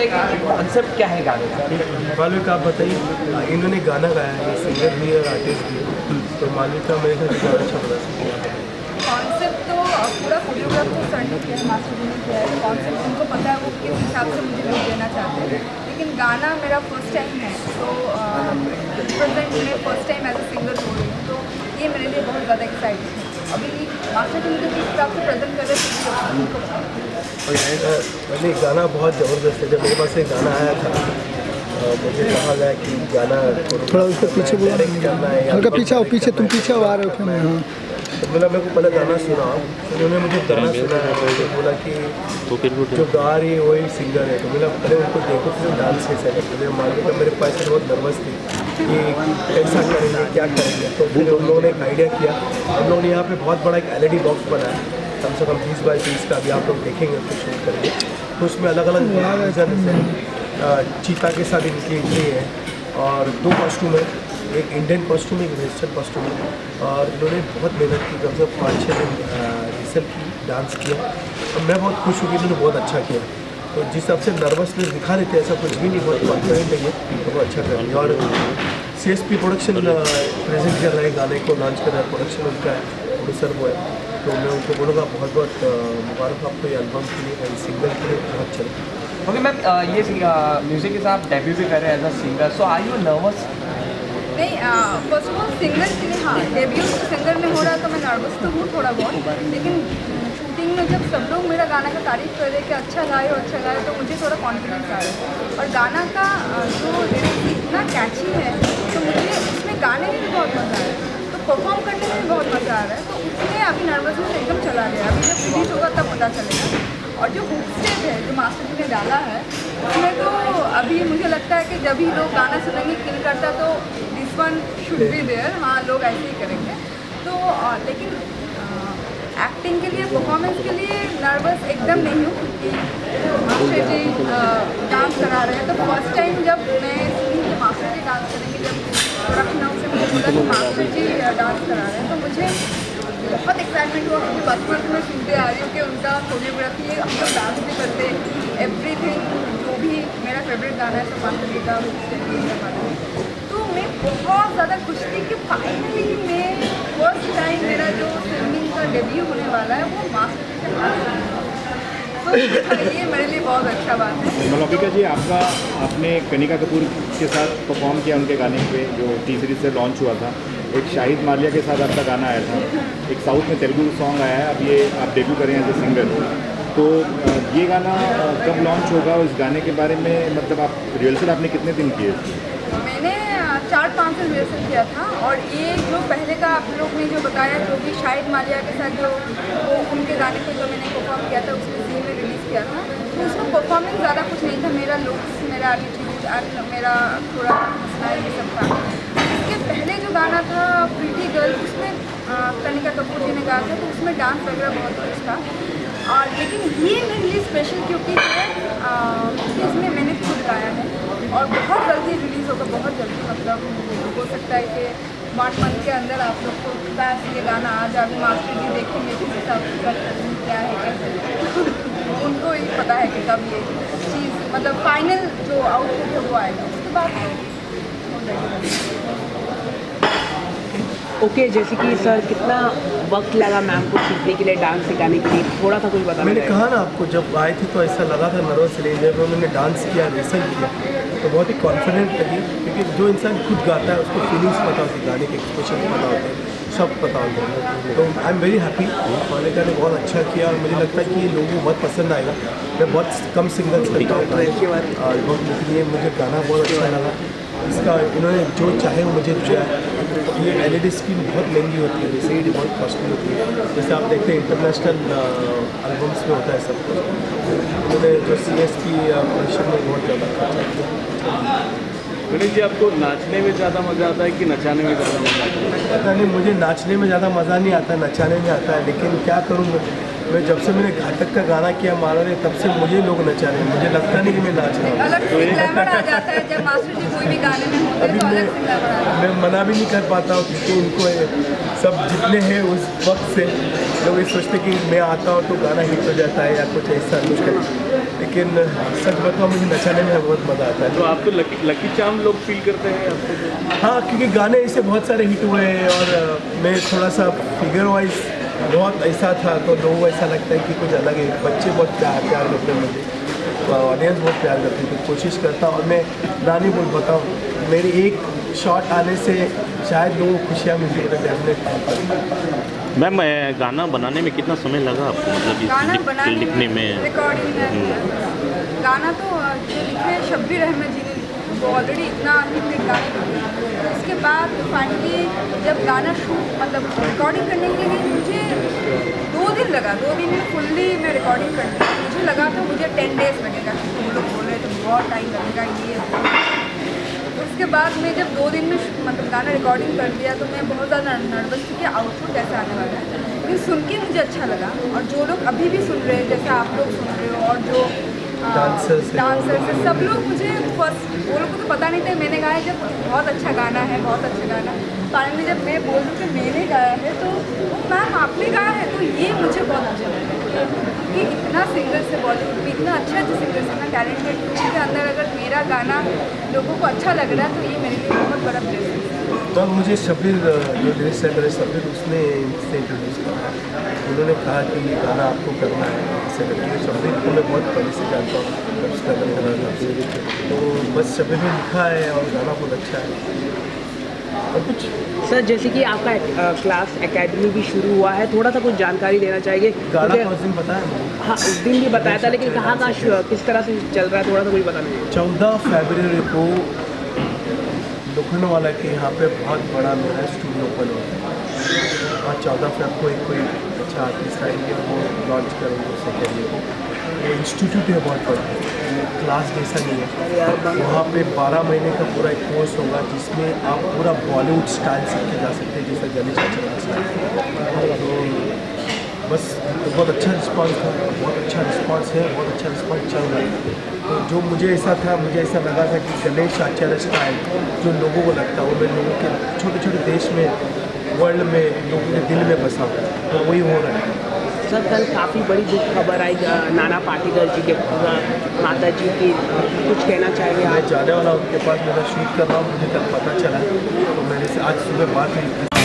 Concept क्या है गाने का? मालविका आप बताइए, इन्होंने गाना गाया है, सिंगर भी और आर्टिस्ट भी, तो मालविका मेरे साथ गाना अच्छा बता। कॉन्सेप्ट तो पूरा कोरियोग्राफ तो सर ने किया है, मास्टर जी ने किया है। कॉन्सेप्ट उनको पता है वो किस हिसाब से मुझे लुक देना चाहते हैं, लेकिन गाना मेरा फर्स्ट टाइम है, तो रिप्रेजेंट मैं first time as a singer हो रही हूँ, तो ये मेरे लिए बहुत ज़्यादा एक्साइटिंग है। अभी मास्टर जी मुझे किस हिसाब से प्रेजेंट कर रहे हैं नहीं, गाना बहुत ज़बरदस्त है। जब मेरे पास एक गाना आया था, मुझे कहा गया कि गाना थोड़ा उसको पीछे करना है, हल्का पीछे आओ, पीछे तुम पीछे आ रहे हो। हाँ, तो बोला मेरे को पहले गाना सुना, उन्होंने मुझे गाना सुनाया, मुझे बोला कि जो गा रही है वही सिंगर है। तो बोला पहले उनको देखो फिर डांस कैसा है। मुझे मालूम है मेरे पास बहुत नर्वस थी कि कैसा करेंगे, क्या करेंगे। तो फिर उन लोगों ने एक आइडिया किया, हम लोगों ने यहाँ पे बहुत बड़ा एक LED बॉक्स बनाया, कम से कम 20 बाई 30 का। अभी आप लोग देखेंगे तो शूट करेंगे, तो उसमें अलग अलग चीता के साथ इनकी एंट्री है, और 2 कॉस्ट्यूम है, एक इंडियन कॉस्ट्यूम, एक वेस्टर्न कॉस्ट्यूम है। और इन्होंने बहुत मेहनत की, कम से कम 5-6 दिन रिहर्सल की, डांस किया, और मैं बहुत खुश हूँ कि इन्होंने बहुत अच्छा किया। तो जिस हिसाब से नर्वसनेस दिखा देते हैं, ऐसा कुछ भी नहीं, बहुत कॉन्फिडेंट है ये, तो बहुत अच्छा कर रही है। और CSP प्रोडक्शन प्रेजेंट कर रहे हैं, गाने को लॉन्च कर रहा है, प्रोडक्शन उनका है, प्रोड्यूसर वो है। तो मैं उनको बोलूँगा बहुत बहुत मुबारक आपको ये एल्बम के लिए, सिंगल के लिए बहुत चले। ओके मैम, ये म्यूजिक के साथ डेब्यू भी कर रहे हैं as a singer, so are you nervous? नहीं, फर्स्ट ऑफ ऑल सिंगर के लिए हाँ, डेब्यू सिंगर में हो रहा तो मैं नर्वस तो हूँ थोड़ा बहुत, लेकिन शूटिंग में जब सब लोग मेरा गाना का तारीफ कर रहे हैं कि अच्छा गाए, तो मुझे थोड़ा कॉन्फिडेंस आ रहा है। और गाना का जो लिरिक्स इतना कैची है, तो मुझे उसमें गाने में भी बहुत मज़ा आ रहा है, तो परफॉर्म करने में भी बहुत मज़ा आ रहा है। तो उसमें अभी नर्वसनेस एकदम चला गया, अभी जब रिलीज होगा तब पता चलेगा। और जो हुक स्टेप है जो मास्टर जी ने डाला है, उसमें तो अभी मुझे लगता है कि जब ही लोग गाना सुनेंगे किल करता, तो this one should be there. हाँ, लोग ऐसे ही करेंगे। तो लेकिन एक्टिंग के लिए, परफॉर्मेंस के लिए नर्वस एकदम नहीं हूँ, क्योंकि मास्टर जी डांस करा रहे हैं। तो फर्स्ट टाइम जब मैं सुनी कि मास्टर जी डांस करेंगे, जब प्रोडक्शन हाउस से मुझे बोला कि मास्टर जी डांस करा रहे हैं, तो मुझे बहुत एक्साइटमेंट हुआ, क्योंकि बचपन से मैं सुनते आ रही हूँ कि उनका कोरियोग्राफी है, हम लोग डांस भी करते, एवरीथिंग जो भी मेरा फेवरेट गाना है सब मास्टर जी का। तो मैं बहुत ज़्यादा खुश थी कि फाइनली मैं फर्स्ट टाइम मेरा जो सिंगिंग का डेब्यू होने वाला है वो मास्टर जी के साथ, तो ये मेरे लिए बहुत अच्छा बात है। मालविका जी, आपने कनिका कपूर के साथ परफॉर्म किया उनके गाने पे जो T-Series से लॉन्च हुआ था। एक शाहिद मालिया के साथ आपका गाना आया था, एक साउथ में तेलुगु सॉन्ग आया है, अब ये आप डेब्यू करें एज ए सिंगर। तो ये गाना कब लॉन्च होगा, और इस गाने के बारे में मतलब आप रिहर्सल आपने कितने दिन किए? मैंने 4-5 दिन रिहर्सल किया था, और ये जो पहले का आप लोग ने जो बताया, जो भी शाहिद मालिया के साथ जो वो उनके गाने को जो मैंने परफॉर्म किया था, उसके सीन में रिलीज़ किया था, तो उसमें परफॉर्मेंस ज़्यादा कुछ नहीं था, मेरा लुक्स, मेरा एटीट्यूड, मेरा थोड़ा स्टाइल, ये सब था। इसके पहले जो गाना था प्रीटी गर्ल, उसमें कनिका कपूर जी ने गाया था, तो उसमें डांस वगैरह बहुत कुछ था। और लेकिन ये मेरे लिए स्पेशल क्योंकि है इसमें मैंने खुद गाया है, और बहुत जल्दी रिलीज़ होगा, बहुत जल्दी, मतलब हो सकता है कि 1 मंथ के अंदर आप लोग को ये गाना आ जाए। अभी मास्टर जी देखेंगे किस हिसाब से क्या है, कैसे उनको ही पता है कि कब ये चीज़, मतलब फाइनल जो आउटपुट है वो आएगा, उसके बाद ओके, जैसे कि सर कितना वक्त लगा मैम को सीखने के लिए, डांस सिखाने के लिए, थोड़ा सा कुछ बताना? मैंने कहा ना आपको, जब आए थे तो ऐसा लगा था नर्वस रेंज, जब उन्होंने डांस किया, रिहर्सल किया, तो बहुत ही कॉन्फिडेंट लगी, क्योंकि जो इंसान खुद गाता है उसको फीलिंग्स पता होती है, गाने के एक्सप्रेशन पता होते हैं, सब पता होता है। तो आई एम वेरी हैप्पी, मालिका ने बहुत अच्छा किया, और मुझे लगता है कि ये लोगों को बहुत पसंद आएगा। मैं बहुत कम सिंगल्स करता हूँ, लेकिन ये मुझे गाना बहुत अच्छा लगा। इसका इन्होंने जो चाहे वो मुझे दिया है। ये LED स्क्रीन बहुत महंगी होती है, जैसे ये बहुत कॉस्टली होती है, जैसे आप देखते हैं इंटरनेशनल एल्बम्स में होता है सब कुछ। उन्होंने जो CSP प्रोडक्शन में बहुत ज़्यादा खर्चा किया। गणेश जी, आपको नाचने में ज़्यादा मज़ा आता है कि नचाने में ज़्यादा मज़ा आता है? पता नहीं, मुझे नाचने में ज़्यादा मज़ा नहीं आता, नचाने में आता है, लेकिन क्या करूँगा मैं। जब से मैंने घातक का गाना किया मारा ने, तब से मुझे लोग नचा रहे हैं, मुझे लगता नहीं कि मैं नाच रहा हूँ। अलग से ग्लैमर आ जाता है जब मास्टर जी कोई भी गाने में होते हैं, तो अलग से ग्लैमर आ जाता है। मैं मना भी नहीं कर पाता हूँ, क्योंकि इनको सब जितने हैं उस वक्त से लोग ये सोचते कि मैं आता हूँ तो गाना हिट हो जाता है या कुछ ऐसा कुछ है, लेकिन सच बताओ मुझे नचाने में बहुत मज़ा आता है। तो आप तो लकी चार्म लोग फील करते हैं आपको? हाँ, क्योंकि गाने ऐसे बहुत सारे हिट हुए हैं और मैं थोड़ा सा फिगर वाइज बहुत ऐसा था तो लोगों को ऐसा लगता है कि कुछ अलग है। बच्चे बहुत प्यार करते हैं मुझे, ऑडियंस बहुत प्यार करती है, तो कोशिश करता हूँ। और मैं नानी बोल बताऊँ, मेरी एक शॉट आने से शायद लोगों को खुशियाँ मिलती है, डेफिनेट। मैम गाना बनाने में कितना समय लगा आपको, मतलब गाना बनाने लिखने में? रिकॉर्डिंग में गाना तो जो लिखे शब्बीर अहमद जी ने लिखे, वो ऑलरेडी इतना हिट गाने लिखे। उसके बाद फाइनली जब गाना शूट मतलब रिकॉर्डिंग करने के लिए मुझे 2 दिन लगा। 2 दिन में फुल्ली मैं रिकॉर्डिंग करती हूँ। मुझे लगा था मुझे 10 डेज लगेगा, वो लोग बोल रहे थे बहुत टाइम लगेगा ये। उसके बाद मैं जब 2 दिन में मतलब गाना रिकॉर्डिंग कर दिया तो मैं बहुत ज़्यादा नर्वस थी कि आउटपुट कैसे आने वाला है, लेकिन सुन के मुझे अच्छा लगा। और जो लोग अभी भी सुन रहे हैं, जैसे आप लोग सुन रहे हो और जो डांसर्स है, सब लोग मुझे फर्स्ट वो लोग को तो पता नहीं था मैंने गाया, जब बहुत अच्छा गाना है, बहुत अच्छा गाना। फाइनली जब मैं बोल दूँ कि मैंने गाया है तो मैम आपने गाया है, तो ये मुझे बहुत अच्छा लगा कि इतना सिंगर से बॉलीवुड में इतना अच्छा सिंगर से इतना टैलेंटेड उसके अंदर अगर मेरा गाना लोगों को अच्छा लग रहा है तो ये मेरे लिए बहुत बड़ा ब्लेसिंग है। तो मुझे शब्बीर जो लिरिक्स राइटर है शब्बीर, उसने इनसे इंट्रोड्यूस करा। उन्होंने कहा कि ये गाना आपको करना है ऐसे करके। शब्बीर को मैं बहुत पहले से जानता हूँ, स्ट्रगल कर रहा था, तो बस शब्बीर ने लिखा है और गाना बहुत अच्छा है। और कुछ सर जैसे कि आपका क्लास एकेडमी भी शुरू हुआ है, थोड़ा सा कुछ जानकारी देना चाहिए। गाना मुझे- उस दिन बताया मैंने, हाँ उस दिन भी बताया था, लेकिन कहाँ किस तरह से चल रहा है थोड़ा सा कुछ बताना चाहिए। 14 फरवरी को लोखंडवाला के यहाँ पे बहुत बड़ा मेरा स्टूडियो ओपन होगा और 14 फरवरी को एक कोई अच्छा आर्टिस्ट आएंगे और वो लॉन्च करेंगे उस अकेडमी को। वो इंस्टीट्यूट है बहुत बड़ा, वो क्लास जैसा नहीं है। वहाँ पे 12 महीने का पूरा एक कोर्स होगा जिसमें आप पूरा बॉलीवुड स्टाइल सीख के जा सकते हैं, जैसे गली चाचा स्टाइल। तो बस तो बहुत अच्छा रिस्पांस था, बहुत अच्छा रिस्पांस है, बहुत अच्छा रिस्पांस चल रहा है। तो जो मुझे ऐसा लगा था कि गणेश आचार्य स्टाइल जो लोगों को लगता है वो मैं लोगों के छोटे छोटे देश में वर्ल्ड में लोगों के दिल में बसा हुआ है, तो वही हो रहा है। सर कल काफ़ी बड़ी दुख खबर आई नाना पाटेकर जी के माता जी की, कुछ कहना चाहेंगे मैं आप? जाने वाला उनके पास, मेरा शूट कर रहा हूँ, मुझे कल पता चला तो मैंने से आज सुबह बात हुई।